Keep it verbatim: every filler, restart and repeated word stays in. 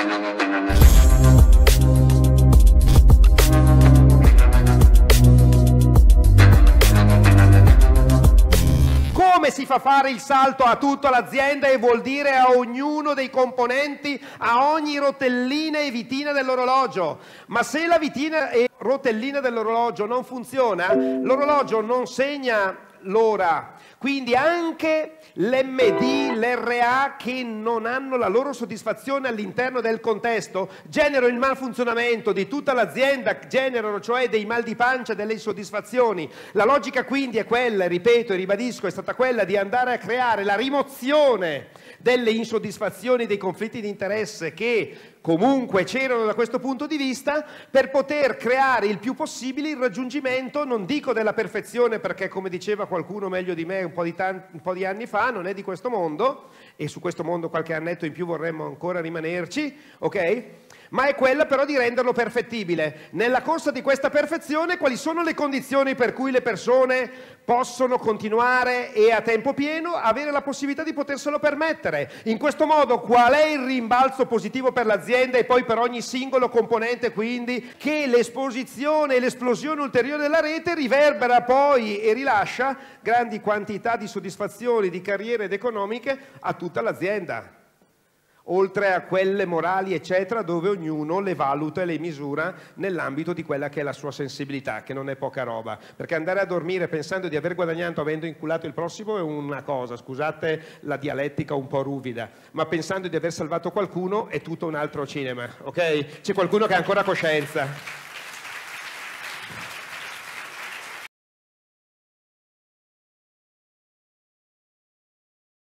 Come si fa fare il salto a tutta l'azienda e vuol dire a ognuno dei componenti, a ogni rotellina e vitina dell'orologio. Ma se la vitina e rotellina dell'orologio non funziona, l'orologio non segna l'ora. Quindi anche l'M D, l'R A che non hanno la loro soddisfazione all'interno del contesto generano il malfunzionamento di tutta l'azienda, generano cioè dei mal di pancia, delle insoddisfazioni. La logica quindi è quella, ripeto e ribadisco, è stata quella di andare a creare la rimozione delle insoddisfazioni, dei conflitti di interesse che comunque c'erano da questo punto di vista, per poter creare il più possibile il raggiungimento, non dico della perfezione, perché come diceva qualcuno meglio di me un po' di, un po' di anni fa, non è di questo mondo, e su questo mondo qualche annetto in più vorremmo ancora rimanerci, ok? Ma è quella però di renderlo perfettibile. Nella corsa di questa perfezione, quali sono le condizioni per cui le persone possono continuare e a tempo pieno avere la possibilità di poterselo permettere? In questo modo qual è il rimbalzo positivo per l'azienda e poi per ogni singolo componente, quindi che l'esposizione e l'esplosione ulteriore della rete riverbera poi e rilascia grandi quantità di soddisfazioni, di carriere ed economiche a tutta l'azienda, oltre a quelle morali eccetera, dove ognuno le valuta e le misura nell'ambito di quella che è la sua sensibilità, che non è poca roba, perché andare a dormire pensando di aver guadagnato avendo inculato il prossimo è una cosa, scusate la dialettica un po' ruvida, ma pensando di aver salvato qualcuno è tutto un altro cinema, ok? C'è qualcuno che ha ancora coscienza.